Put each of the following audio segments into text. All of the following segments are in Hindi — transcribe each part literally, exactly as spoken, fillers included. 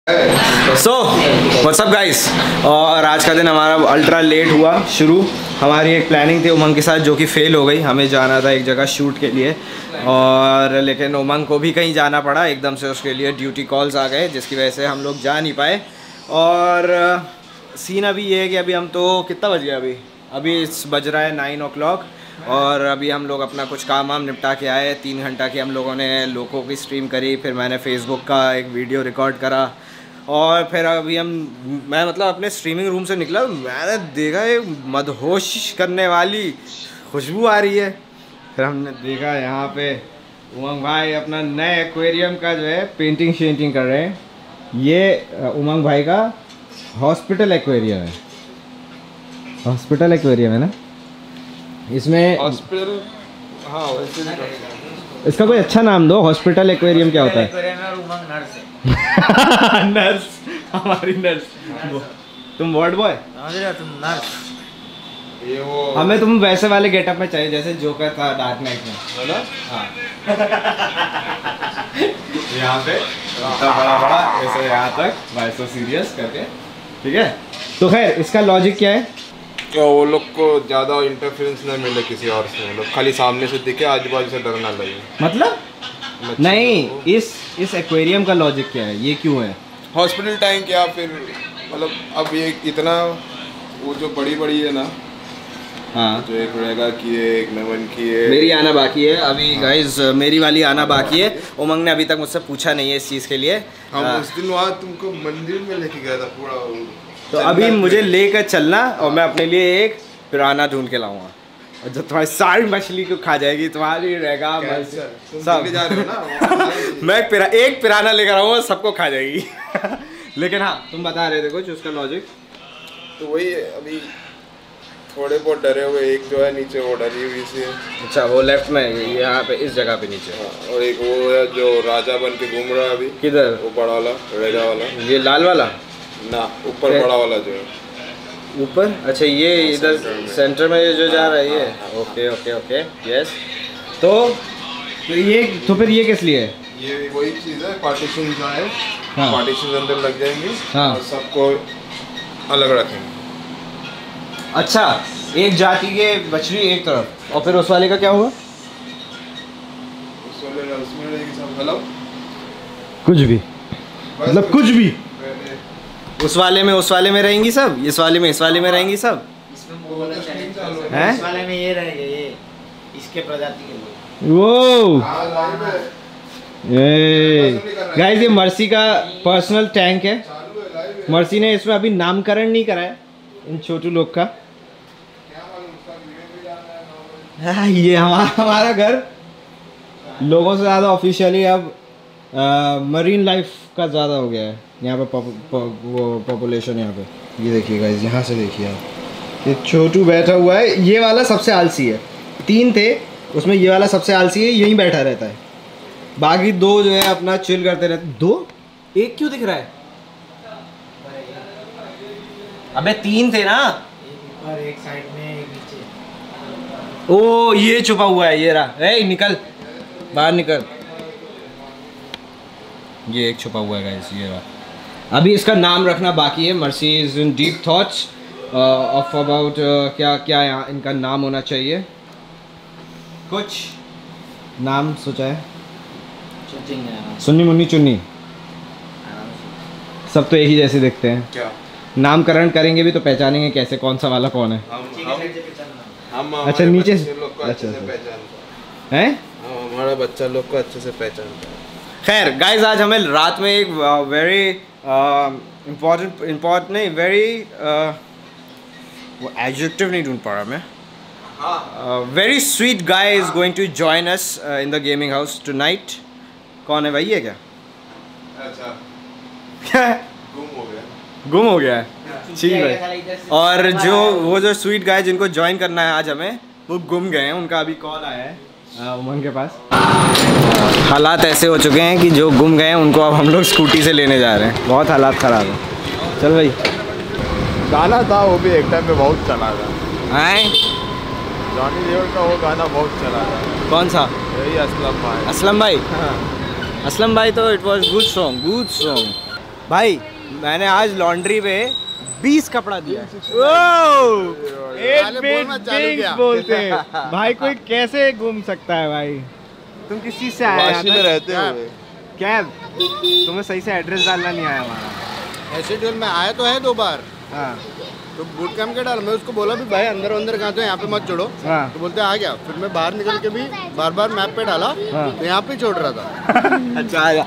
सो व्हाट्सअप गाइस, और आज का दिन हमारा अल्ट्रा लेट हुआ शुरू। हमारी एक प्लानिंग थी उमंग के साथ जो कि फेल हो गई। हमें जाना था एक जगह शूट के लिए, और लेकिन उमंग को भी कहीं जाना पड़ा एकदम से। उसके लिए ड्यूटी कॉल्स आ गए जिसकी वजह से हम लोग जा नहीं पाए। और सीन अभी ये है कि अभी हम तो कितना बज गया अभी अभी बज रहा है नाइन ओ क्लॉक, और अभी हम लोग अपना कुछ काम वाम निपटा के आए। तीन घंटा की हम लोगों ने लोगों की स्ट्रीम करी, फिर मैंने फेसबुक का एक वीडियो रिकॉर्ड करा, और फिर अभी हम मैं मतलब अपने स्ट्रीमिंग रूम से निकला, मैंने देखा एक मदहोश करने वाली खुशबू आ रही है। फिर हमने देखा यहाँ पे उमंग भाई अपना नए एक्वेरियम का जो है पेंटिंग शेंटिंग कर रहे हैं। ये उमंग भाई का हॉस्पिटल एक्वेरियम है, हॉस्पिटल एक्वेरियम है ना। इसमें हॉस्पिटल, हाँ इसका कोई अच्छा नाम दो। हॉस्पिटल एक्वेरियम क्या होता है? नर्स है। नर्स, हमारी नर्स। तुम वार्ड बॉय, तुम नर्स। ये वो हमें तुम वैसे वाले गेटअप में चाहिए जैसे जोकर था डार्क नाइट में, बोलो। हाँ यहाँ पे बड़ा बड़ा ऐसे यहाँ तक भाई सो सीरियस करके, ठीक है। तो खैर इसका लॉजिक क्या है? क्या वो लोग को ज़्यादा इंटरफेरेंस ना मिले किसी और से, मतलब खाली सामने से दिखे, आजू बाजू से डर ना लगे। मतलब नहीं, इस इस एक्वेरियम का लॉजिक क्या है? ये क्यों है? हॉस्पिटल टैंक या फिर मतलब अब ये इतना वो जो बड़ी बड़ी है ना, हाँ जो एक रेगा की है, एक नमन की है, मेरी आना बाकी है अभी। हाँ। गाइज मेरी वाली आना बाकी है। उमंग ने अभी तक मुझसे पूछा नहीं है इस चीज़ के लिए। हम उस दिन वहाँ तुमको मंदिर में लेके गया था पूरा, तो अभी मुझे लेकर चलना, और मैं अपने लिए एक पिराना ढूंढ के लाऊंगा, और जब तुम्हारी सारी मछली को खा जाएगी, तुम्हारी रहेगा सब जा रहे हो ना। मैं एक, पिरा, एक पिराना लेकर आऊँगा, सबको खा जाएगी। लेकिन हाँ तुम बता रहे थे कुछ उसका लॉजिक। तो वही अभी थोड़े बहुत डरे हुए, एक जो है नीचे वो डरी हुई सी है। अच्छा वो लेफ्ट में यहाँ पे इस जगह पे नीचे। हाँ, और एक वो है जो राजा बन के घूम रहा है अभी। किधर? वो बड़ा वाला रेगा वाला, ये लाल वाला ना, ऊपर बड़ा वाला जो है ऊपर। अच्छा ये इधर सेंटर में ये जो जा रहा है ये। Okay okay okay yes. तो तो ये तो फिर ये किस लिए है? ये वही चीज़ है, पार्टीशन जो है। हाँ। पार्टीशन अंदर लग जाएंगे। हाँ। और सबको अलग रखेंगे। अच्छा एक जाति के बछड़ी एक तरफ, और फिर उस वाले का क्या हुआ? उस वाले का उसमें रहेगी सब अलग, कुछ भी, मतलब कुछ भी। उस वाले में उस वाले में रहेंगी सब, इस वाले में इस वाले में रहेंगी सब। हैं? इस वाले में ये रहेंगे, ये इसके प्रजाति के लोग। वो गाइस ये मर्सी का पर्सनल टैंक है। मर्सी ने इसमें अभी नामकरण नहीं करा है इन छोटू लोग का। हाँ, ये हमारा हमारा घर लोगों से ज़्यादा ऑफिशियली अब मरीन लाइफ का ज़्यादा हो गया है यहाँ पे। पॉप, पॉप, वो पॉपुलेशन यहाँ पे, ये देखिए गाइस, यहाँ से देखिए आप, ये छोटू बैठा हुआ है। ये वाला सबसे आलसी है, तीन थे उसमें ये वाला सबसे आलसी है, यहीं बैठा रहता है। बाकी दो जो है अपना चिल करते रहते। दो एक क्यों दिख रहा है? अबे तीन थे ना, और एक साइड में एक नीचे। ओ ये छुपा हुआ है, ये रहा। ए निकल बाहर निकल, ये एक छुपा हुआ है गाइस, ये रहा। अभी इसका नाम रखना बाकी है। Mercy is in deep thoughts of about क्या क्या यहाँ इनका नाम होना चाहिए। कुछ नाम सोचा है? सुन्नी मुन्नी चुन्नी, सब तो एक ही जैसे दिखते हैं। क्या नामकरण करेंगे भी तो पहचानेंगे कैसे कौन सा वाला कौन है? हम हम अच्छा नीचे से लोग को अच्छे से पहचानते हैं, हमारा बच्चा लोग को अच्छे से पहचानता है। खैर गाइज आज हमें रात में एक वेरी इम्पोर्टेंट इम्पोर्टेंट नहीं वेरी वो एडजेक्टिव नहीं ढूंढ पा रहा मैं। Very sweet guy is going to join us in the gaming house tonight. कौन है भाई? ये क्या? अच्छा क्या गुम हो गया, गुम हो गया है? ठीक है। और जो वो जो स्वीट गाय जिनको ज्वाइन करना है आज हमें, वो गुम गए हैं। उनका अभी कॉल आया है उमंग के पास। हालात ऐसे हो चुके हैं कि जो गुम गए हैं उनको अब हम लोग स्कूटी से लेने जा रहे हैं। बहुत हालात ख़राब है। चल भाई, गाना था वो भी एक टाइम पे बहुत चला था। आए जॉनी लीवर का वो गाना बहुत चला था। कौन सा? यही असलम भाई। असलम भाई। हाँ। असलम भाई तो it was good song, good song. भाई मैंने आज लॉन्ड्री पे बीस कपड़ा दिया। बोलते भाई कोई कैसे घूम सकता है भाई? तुम किस चीज से आए में रहते हो? कैब, तुम्हें सही से एड्रेस डालना नहीं आया हमारा। ऐसे ड्यूल में आया तो है दो बार। हाँ तो बूट कैंप के डाल, मैं उसको बोला भी भाई अंदर अंदर कहाँ तो यहाँ पे मत छोड़ो। हाँ। तो बोलते आ गया। फिर मैं बाहर निकल के भी बार बार मैप पे डाला। हाँ। तो यहाँ पे छोड़ रहा था। अच्छा आया।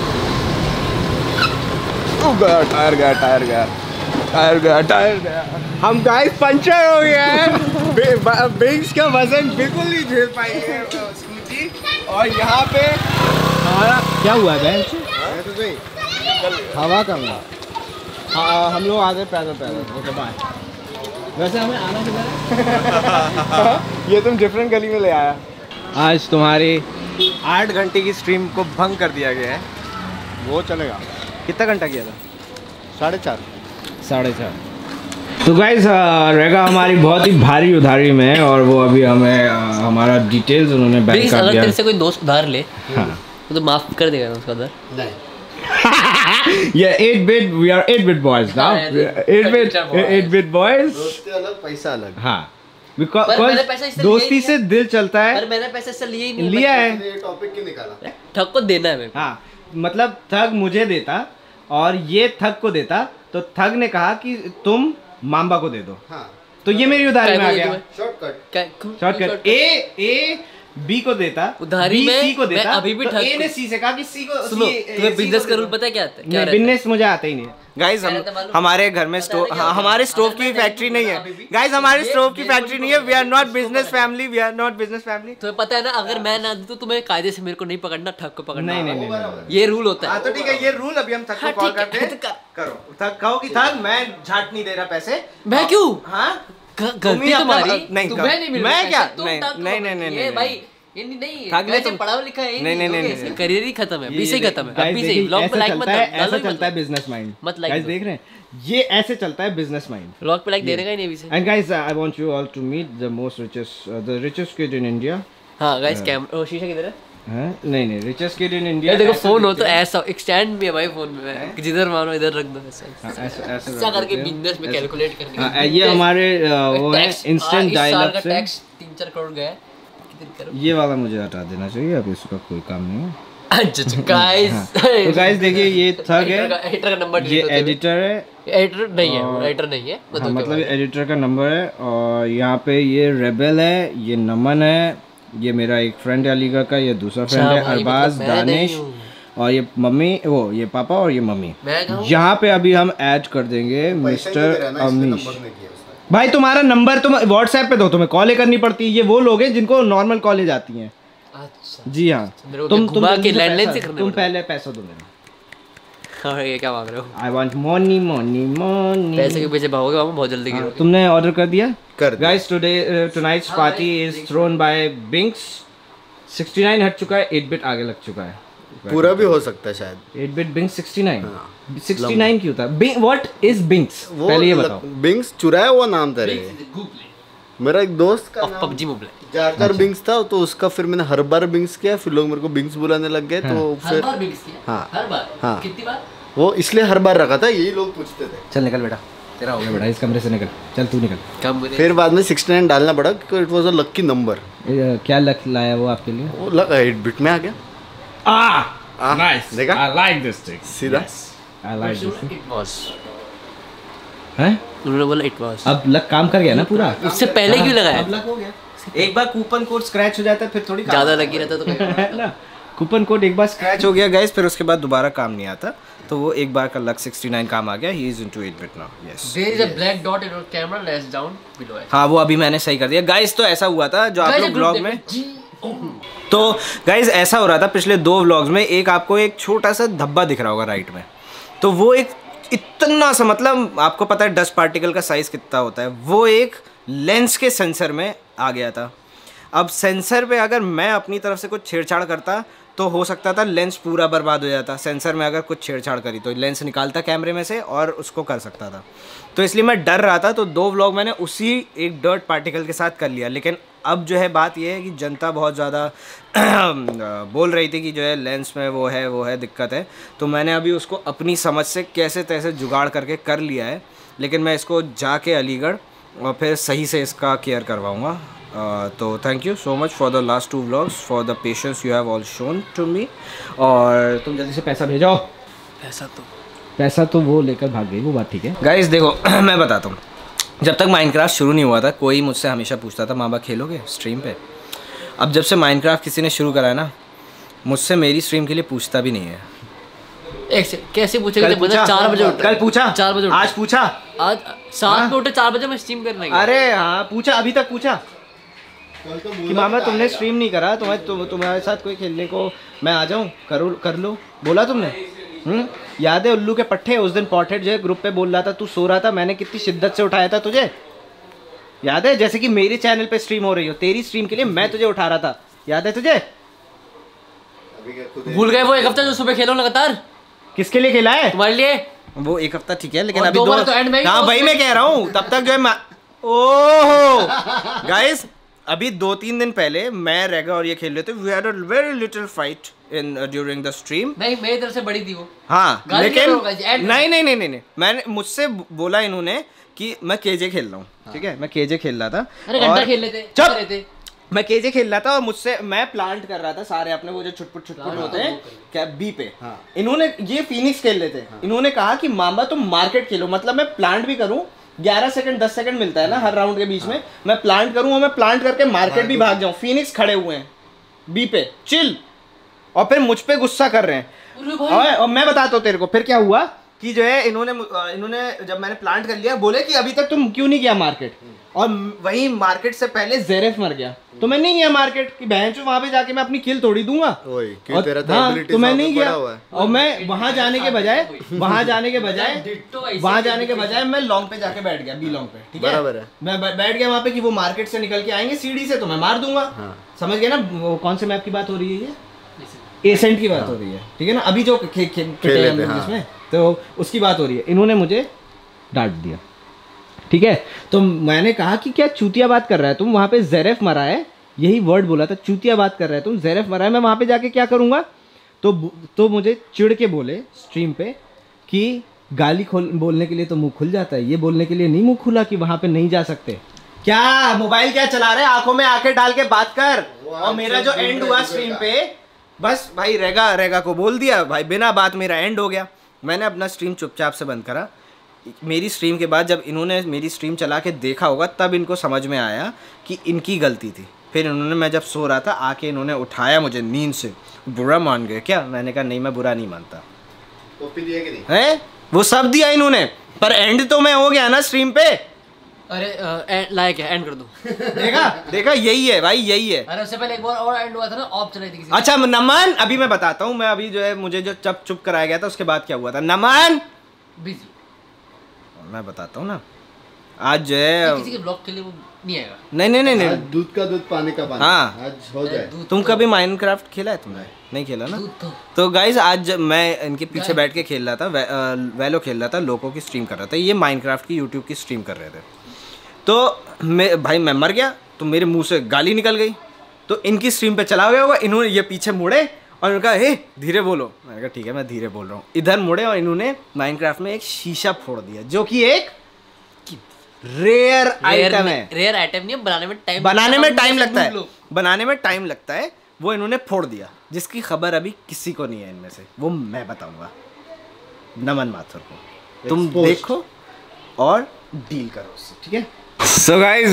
टायर गया टायर गया टायर गया टायर गया। हम गाइस पंचर हो गया है। बिंग्स का वजन बिल्कुल नहीं झेल पाएंगे स्कूटी। और यहाँ पे हमारा क्या हुआ है? तो सही हवा करना। हाँ हम लोग आ गए पैदल पैदल। Okay bye. वैसे हमें आना किधर है? ये तुम डिफरेंट गली में ले आया। आज तुम्हारी आठ घंटे की स्ट्रीम को भंग कर दिया गया है। वो चलेगा। कितना घंटा किया था? साढ़े चार साढ़े चार। तो गाइस रेगा हमारी बहुत ही भारी उधारी में है और वो अभी हमें आ, हमारा डिटेल्स उन्होंने बैंक कर दिया। अगर से कोई दोस्त उधार ले हाँ तो माफ कर देगा उसका उधार। नहीं। Yeah, eight bit. We are eight bit boys now. eight bit, eight bit boys. दोस्ती अलग, पैसा अलग। हाँ, because पर मैंने पैसा इससे दोस्ती लिया ही से दिल चलता है। पर मैंने पैसा इससे लिया ही नहीं। लिया है। ये टॉपिक क्यों निकाला? ठग को देना है मेरे को। हाँ, मतलब ठग मुझे देता और ये ठग को देता, तो ठग ने कहा कि तुम माम्बा को दे दो। हाँ। तो ये मेरी उधारी में आ क्या गया। शॉर्टकट। क्या- शॉर्टकट। ए ए बी को देता, उधारी बी में सी को मैं देता, अभी भी तो ठग ए को- ने सी से कहा कि सी को सुनो, सी- तुम्हें सी बिजनेस को का दे रूल दो। पता है क्या आता है? क्या नहीं, रहता है? बिजनेस मुझे आता ही नहीं है। गाइस हम रहता है मालूम? हमारे घर में स्टोव, पता है हाँ, क्या हमारे होता है? स्टोव अगर की मैं फैक्ट्री नहीं अभी है। भी- गाइस हमारे ये- स्टोव की ये फैक्ट्री कोई नहीं है। वी आर नॉट कोई बिजनेस पता है। Family, we are not business family. तुम्हें पता है ना, अगर मैं ना दूं तो तुम्हें कायदे से मेरे को नहीं पकड़ना, ठग को पकड़ना। नहीं नहीं नहीं। ये रूल होता हाँ है। तो ठीक है, ये रूल अभी हम थक को हाँ, कॉल ठीक है, करते हैं। तो कर। करो थक, कहो कि थक मैं झाट नहीं दे रहा पैसे। मैं क्यों? हाँ ग- तुम ही गलती अपना- तुम्हारी। नहीं, तुम्हें नहीं मिल रहा मैं पैसा, क्या? तुम नहीं, ठग को नहीं, नहीं, पकड़- नहीं, ये नहीं, भाई ये नहीं नहीं ठग ने वैसे तुम- पढ़ा लिखा है। नहीं, नहीं, नहीं, नहीं, नहीं। करियर ही खत्म है, बीस ही खत्म है। Guys, अभी से देखिए, व्लॉग ऐसा पे लाइक मत चलता है, डालो, ऐसा ही चलता है मत बिजनेस माइंड। मत like गाइस दो। देख रहे हैं, ये ऐसे चलता है बिजनेस माइंड। व्लॉग पे लाइक देने का ही नहीं अभी से। And guys I want you all to meet the most richest the richest kid in India. हाँ गाइस कैमरा शीशा किधर है? हैं? नहीं नहीं, रिचेस्ट किड इन इंडिया। ये देखो फोन हो तो ऐसा एक स्टैंड भी है भाई फोन में, कि जिधर मारो इधर रख दो ऐसा ऐसे ऐसे ऐसा करके बिजनेस में कैलकुलेट करके। हाँ, ये हमारे अ, वो है इंस्टेंट डायल अप से। टैक्स तीन चार करोड़ गया है। कितने करोड़? ये वाला मुझे हटा देना चाहिए, अब इसका कोई काम नहीं है। अच्छा गाइस, तो गाइस देखिए ये थग है, एडिटर का नंबर ये एडिटर है। एडिटर नहीं है, एडिटर नहीं है हाँ, मतलब एडिटर का नंबर है। और यहाँ पे ये रेबेल है, ये नमन है, ये मेरा एक फ्रेंड है अलीगढ़ का, ये दूसरा फ्रेंड है अरबाज, दानिश, और ये मम्मी, वो ये पापा और ये मम्मी। यहाँ पे अभी हम ऐड कर देंगे मिस्टर अमीश। भाई तुम्हारा नंबर तुम व्हाट्सएप पे दो, तुम्हें कॉल करनी पड़ती है। ये वो लोग हैं जिनको नॉर्मल कॉलेज आती हैं। अच्छा जी हाँ, मेरे को तुम क्या तुम घुमा तुम के मुझे लैंडलाइन पैसा- से करना तुम पड़ता पहले पैसा दो मेरा। है। हाँ ये क्या मांग रहे हो? I want money money money. पैसे के पीछे भागोगे मामा, बहुत जल्दी गिरोगे। तुमने ऑर्डर कर दिया? कर दिया। Guys today tonight's party is thrown by Binks. Sixty nine हट चुका है, एट बिट आगे लग चुका है। पूरा भी हो सकता है शायद। Eight bit Binks sixty nine. Sixty nine क्यों था? What is Binks? पहले ये बताओ। बिंग्स चुराया हुआ नाम था रे। मेरा एक दोस्त का नाम पबजी मोबाइल जार जार बिंग्स था, तो उसका फिर मैंने हर बार बिंग्स किया, फिर लोग मेरे को बिंग्स बुलाने लग गए। तो हर फिर बार भी किया। हाँ। हर बार। हाँ। कितनी बार? वो इसलिए हर बार रखा था, यही लोग पूछते थे। चल निकल बेटा, तेरा हो गया बेटा, इस कमरे से निकल। चल तू निकल। कम बोले। फिर बाद में सिक्सटी नाइन डालना पड़ा क्योंकि it was a lucky number. ये क्या लक लाया वो आपके लिए? वो लगा एट बिट में आ गया। आ आ, नाइस, देखा? I like this thing. सीधा I like this. It was. हैं? उन्होंने बोला इट वाज। अब लक काम कर गया ना पूरा। उससे पहले क्यों लगाया? अब लक हो गया। एक बार कूपन कोड स्क्रैच हो जाता है फिर थोड़ी काम ज्यादा आता लगी रहता तो कोई है ना। कूपन कोड एक बार स्क्रैच हो गया गाइस, फिर उसके बाद दोबारा काम नहीं आता। तो वो एक बार का लक सिक्सटी नाइन काम आ गया। He is into eight bit now. Yes. There is a black dot in your camera, less down below it. हाँ वो अभी मैंने सही कर दिया गाइस। तो ऐसा हुआ था जो आप लोग ब्लॉग में, तो गाइस ऐसा हो रहा था पिछले दो व्लॉग्स में। एक आपको एक छोटा सा धब्बा दिख रहा होगा राइट में, तो वो एक इतना सा, मतलब आपको पता है डस्ट पार्टिकल का साइज कितना होता है, वो एक लेंस के सेंसर में आ गया था। अब सेंसर पे अगर मैं अपनी तरफ से कुछ छेड़छाड़ करता तो हो सकता था लेंस पूरा बर्बाद हो जाता, सेंसर में अगर कुछ छेड़छाड़ करी तो लेंस निकालता कैमरे में से और उसको कर सकता था। तो इसलिए मैं डर रहा था, तो दो व्लॉग मैंने उसी एक डर्ट पार्टिकल के साथ कर लिया। लेकिन अब जो है बात यह है कि जनता बहुत ज़्यादा बोल रही थी कि जो है लेंस में वो है वो है दिक्कत है, तो मैंने अभी उसको अपनी समझ से कैसे तैसे जुगाड़ करके कर लिया है। लेकिन मैं इसको जाके अलीगढ़ और फिर सही से इसका केयर करवाऊँगा। uh, तो thank you so much for the last two vlogs, for the patience you have all shown to me. और तुम जल्दी से पैसा भेजो। पैसा तो पैसा तो वो लेकर भाग गई, वो बात ठीक है। गाइस देखो मैं बताता हूँ, जब तक माइनक्राफ्ट शुरू नहीं हुआ था कोई मुझसे हमेशा पूछता था माँ बाप खेलोगे स्ट्रीम पे। अब जब से माइनक्राफ्ट किसी ने शुरू करा है ना, मुझसे मेरी स्ट्रीम के लिए पूछता भी नहीं है। एक से कैसे पूछेगा जब बंदा चार बजे उठा? कल पूछा, चार बजे आज पूछा, आज सात में उठे चार बजे मैं स्ट्रीम करने गया। अरे हाँ पूछा, अभी तक पूछा कि मामा तुमने स्ट्रीम नहीं करा, तुम्हें तुम, तुम्हारे साथ कोई खेलने को मैं आ जाऊँ, करो कर लो, बोला तुमने? हम्म याद है उल्लू के पट्टे, उस दिन पॉटेड जो है ग्रुप पे बोल रहा था, तू सो रहा था, मैंने कितनी शिद्दत से उठाया था तुझे, याद है? जैसे कि मेरे चैनल पे स्ट्रीम हो रही हो, तेरी स्ट्रीम के लिए मैं तुझे उठा रहा था, याद है तुझे? भूल गए वो एक हफ्ता जो सुबह खेलो लगातार? किसके लिए खेला है? तुम्हारे लिए। वो एक हफ्ता ठीक है, लेकिन और अभी दो दो बार तो एंड में ही हाँ तो भाई मैं कह रहा हूँ तब तक जो है ओहो गाइस अभी दो तीन दिन पहले मैं रेगा और ये खेल रहे थे, we had a very little fight in during the stream. नहीं मेरी तरफ से बड़ी थी वो। हाँ गाली लेकिन दे रहा होगा जी, end नहीं नहीं नहीं नहीं नहीं मैंने मुझसे बोला इन्होंने कि मैं केजे खेल रहा हूँ, ठीक है मैं केजे खेल रहा था। अरे घंटा और- खेल लेते चुप! रहे थे। मैं केजे खेल रहा था और मुझसे मैं प्लांट कर रहा था सारे अपने वो जो छुटपुट छुटपुट होते हैं क्या बी पे। हाँ। इन्होंने ये फिनिक्स खेल लेते हाँ। इन्होंने कहा कि मामा तुम मार्केट खेलो, मतलब मैं प्लांट भी करूं, ग्यारह सेकंड दस सेकंड मिलता है ना हर राउंड के बीच हाँ। में, मैं प्लांट करूं और मैं प्लांट करके मार्केट भी भाग जाऊं। फिनिक्स खड़े हुए हैं बी पे चिल, और फिर मुझ पे गुस्सा कर रहे हैं। और, और मैं बताता हूँ तेरे को फिर क्या हुआ कि जो है इन्होंने इन्होंने जब मैंने प्लांट कर लिया बोले कि अभी तक तुम क्यों नहीं गया मार्केट, और वही मार्केट से पहले जेरेफ मर गया तो मैं नहीं गया मार्केट कि बहन चो वहां पे जाके मैं अपनी किल तोड़ी दूंगा। और तेरा तो हाँ, abilities तो मैं वहाँ पे नहीं गया पड़ा हुआ है। और मैं वहां जाने के बजाय वहां जाने के बजाय वहां जाने के बजाय मैं लॉन्ग पे जाके बैठ गया, बी लॉन्ग पे, ठीक है बराबर है। मैं बै- बैठ गया वहां पे कि वो मार्केट से निकल के आएंगे सीढ़ी से तो मैं मार दूंगा। समझ गए ना वो कौन से मैप की बात हो रही है? ये एसेंट की बात हो रही है, ठीक है ना? अभी जो खे, खे, पिटे हम लोग जिसमें तो उसकी बात हो रही है। इन्होंने मुझे डांट दिया, ठीक है? तो मैंने कहा कि क्या चूतिया बात कर रहा है तुम, वहाँ पे जेरेफ मरा है, यही वर्ड बोला था, चूतिया बात कर रहा है तुम, जेरेफ मरा है, मैं वहाँ पे जाके क्या करूँगा? तो तो मुझे चिढ़ के बोले स्ट्रीम पे कि गाली खोल बोलने के लिए तो मुंह खुल जाता है, ये बोलने के लिए नहीं मुंह खुला कि वहाँ पे नहीं जा सकते। क्या मोबाइल क्या चला रहे, आंखों में आंखें डाल के बात कर। और मेरा जो एंड हुआ स्ट्रीम पे, बस भाई रेगा रेगा को बोल दिया भाई, बिना बात मेरा एंड हो गया। मैंने अपना स्ट्रीम चुपचाप से बंद करा। मेरी स्ट्रीम के बाद जब इन्होंने मेरी स्ट्रीम चला के देखा होगा तब इनको समझ में आया कि इनकी गलती थी। फिर इन्होंने, मैं जब सो रहा था आके इन्होंने उठाया मुझे नींद से, बुरा मान गए क्या? मैंने कहा नहीं मैं बुरा नहीं मानता। तो फिर दिया कि नहीं है वो सब दिया इन्होंने, पर एंड तो मैं हो गया ना स्ट्रीम पे। अरे लाइक है एंड कर दो। देखा देखा यही है भाई, यही है। अरे उससे पहले एक बार और एंड हुआ था ना, ऑफ चल रही थी किसी अच्छा नमन, अभी मैं बताता हूँ, मैं अभी जो है मुझे जो चप चुप कराया गया था उसके बाद क्या हुआ था। नमन बिजी मैं बताता हूँ ना, आज जो है किसी के ब्लॉग के लिए वो नहीं आएगा। नहीं नहीं नहीं आज नहीं दूध का दूध पानी का पानी। हाँ। आज हो जाए। दूध तुम तो- कभी माइनक्राफ्ट खेला है तुमने? नहीं खेला ना? दूध तो तो गाइज आज जब मैं इनके पीछे बैठ के खेल रहा था, वे, आ, वेलो खेल रहा था, लोगों की स्ट्रीम कर रहा था, ये माइनक्राफ्ट की यूट्यूब की स्ट्रीम कर रहे थे। तो मैं भाई मैं मर गया तो मेरे मुंह से गाली निकल गई, तो इनकी स्ट्रीम पे चला गया होगा, इन्होंने ये पीछे मुड़े और उन्होंने कहा हे धीरे बोलो। मैंने कहा ठीक है मैं धीरे बोल रहा हूँ। इधर मुड़े और इन्होंने माइनक्राफ्ट में एक शीशा फोड़ दिया, जो कि एक रेयर आइटम है। रेयर आइटम नहीं है, बनाने में टाइम बनाने में टाइम लगता है, बनाने में टाइम लगता है। वो इन्होंने फोड़ दिया, जिसकी खबर अभी किसी को नहीं है इनमें से, वो मैं बताऊंगा नमन माथुर को। तुम Exposed. देखो और डील करो उससे, ठीक है? सो गाइस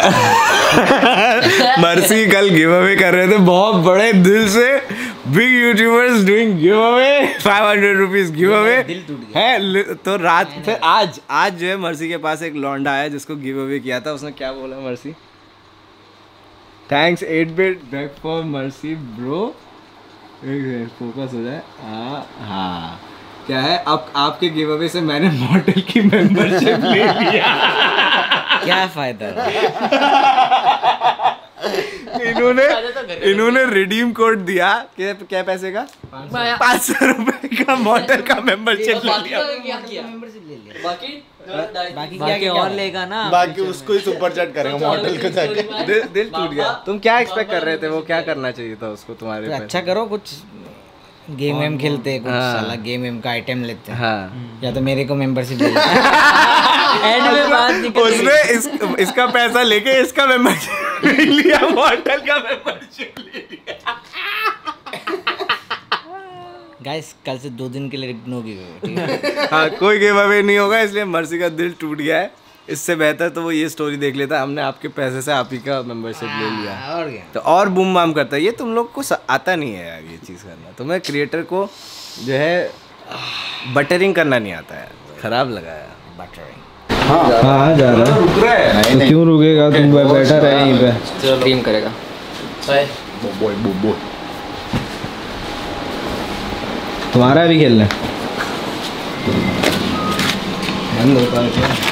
मर्सी कल गिव अवे कर रहे थे बहुत बड़े दिल से, big YouTubers doing give away, five hundred rupees give away है। तो रात फिर आज आज जो है मर्सी के पास एक लौंडा आया जिसको गिव अवे किया था। उसने क्या बोला Mercy? Thanks eight bit back for Mercy bro. Focus हो जाए। हाँ हाँ क्या है, अब आपके गिव अवे से मैंने मॉडल की मेंबरशिप ले लिया। क्या फायदा? इन्होंने इन्होंने रिडीम कोड दिया क्या क्या पैसे का पाँच सौ रुपए का मॉडल का मेंबरशिप ले लिया। मेंबरशिप ले लिया। बाकी बाकी क्या क्या और लेगा ना। बाकी उसको ही सुपर चैट करेंगे मॉडल को जाके। दिल दिल टूट गया। तुम क्या एक्सपेक्ट कर रहे थे? वो क्या करना चाहिए था उसको तुम्हारे तो पैसे? अच्छा करो कुछ गेम वेम खेलते हैं, कुछ हाँ। साला गेम वेम का आइटम लेते हैं। हाँ या तो मेरे को मेंबरशिप ले एंड में बात निकल उसने इस, इसका पैसा लेके इसका मेंबरशिप ले लिया, मॉडल का मेंबरशिप ले लिया। गाइस कल से दो दिन के लिए नो गिव। हाँ कोई गिव अवे नहीं होगा, इसलिए मर्सी का दिल टूट गया है। इससे बेहतर तो वो ये स्टोरी देख लेता, हमने आपके पैसे से आप ही का मेंबरशिप ले लिया और क्या। तो और बूम बाम करता है। ये तुम लोग को स- आता नहीं है यार ये चीज़ करना। तुम्हें क्रिएटर को जो है बटरिंग करना नहीं आता है। खराब लगा है बटरिंग। हाँ जा रहा है। रुक रहा है तो क्यों रुकेगा? तुम बैठा रहे यहीं पे। स्ट्रीम करेगा। बाय। तुम्हारा भी खेलना है? बंद होता है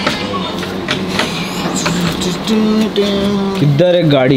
किधर एक गाड़ी?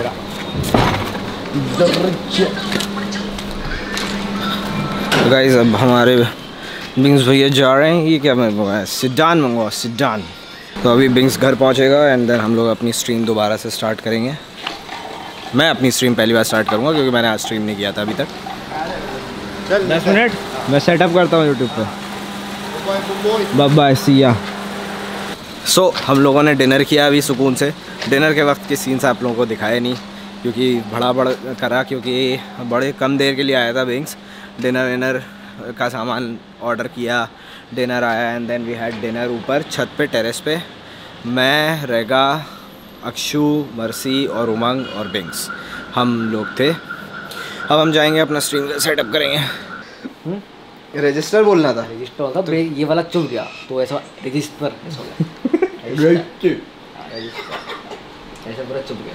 गाइस अब हमारे बिंग्स भैया जा रहे हैं। ये क्या मैं मंगाया? सिडान मंगवा, सिडान। तो अभी बिंग्स घर पहुंचेगा एंड देन हम लोग अपनी स्ट्रीम दोबारा से स्टार्ट करेंगे। मैं अपनी स्ट्रीम पहली बार स्टार्ट करूंगा क्योंकि मैंने आज स्ट्रीम नहीं किया था अभी तक। दस मिनट मैं सेटअप करता हूँ यूट्यूब पे। बाय बाय सी या। सो हम लोगों ने डिनर किया अभी सुकून से। डिनर के वक्त के सीन्स आप लोगों को दिखाए नहीं क्योंकि बड़ा बड़ा करा, क्योंकि बड़े कम देर के लिए आया था बिंग्स। डिनर विनर का सामान ऑर्डर किया, डिनर आया and then we had dinner ऊपर छत पे टेरेस पे। मैं, रेगा, अक्षु, मर्सी और उमंग और बिंग्स हम लोग थे। अब हम जाएंगे अपना स्ट्रीम का सेटअप करेंगे। रजिस्टर बोलना था। रजिस्टर होता ब्रेक, ये वाला चुप गया तो ऐसा रजिस्टर ऐसा हो गया। ऐसा पूरा चुप गया।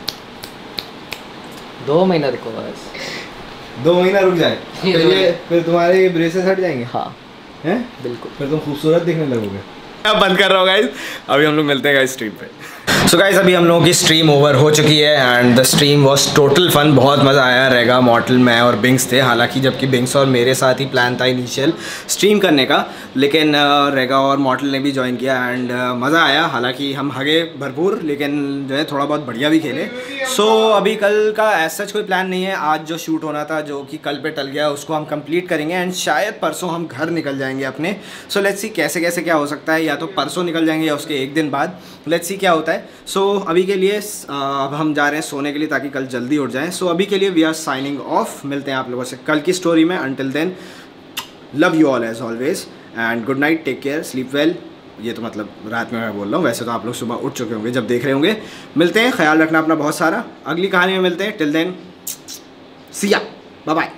दो महीना रुको बस। दो महीना रुक जाए फिर ये फिर तुम्हारे ब्रेसेस हट जाएंगे। हाँ हैं? बिल्कुल। फिर तुम खूबसूरत दिखने लगोगे। अब बंद कर रहा हूँ गाइस, अभी हम लोग मिलते हैं गाइस स्ट्रीम पे। सो so गाइस अभी हम लोगों की स्ट्रीम ओवर हो चुकी है and the stream was total fun. बहुत मज़ा आया। रेगा, मॉर्टल, मैं और बिंग्स थे। हालांकि जबकि बिंग्स और मेरे साथ ही प्लान था इनिशियल स्ट्रीम करने का, लेकिन uh, रेगा और मॉर्टल ने भी ज्वाइन किया एंड uh, मज़ा आया। हालांकि हम हगे भरपूर, लेकिन जो है थोड़ा बहुत बढ़िया भी खेले। सो so, अभी कल का ऐसा कोई प्लान नहीं है। आज जो शूट होना था जो कि कल पे टल गया, उसको हम कंप्लीट करेंगे एंड शायद परसों हम घर निकल जाएंगे अपने। सो लेट्स सी कैसे कैसे क्या हो सकता है। या तो परसों निकल जाएंगे या उसके एक दिन बाद, लेट्स सी क्या होता है। सो so, अभी के लिए अब हम जा रहे हैं सोने के लिए ताकि कल जल्दी उठ जाएं। सो so, अभी के लिए वी आर साइनिंग ऑफ। मिलते हैं आप लोगों से कल की स्टोरी में। Until then love you all as always and good night, take care, sleep well. ये तो मतलब रात में मैं बोल रहा हूँ, वैसे तो आप लोग सुबह उठ चुके होंगे जब देख रहे होंगे। मिलते हैं, ख्याल रखना अपना बहुत सारा। अगली कहानी में मिलते हैं। टिल देन सी या, बाय बाय।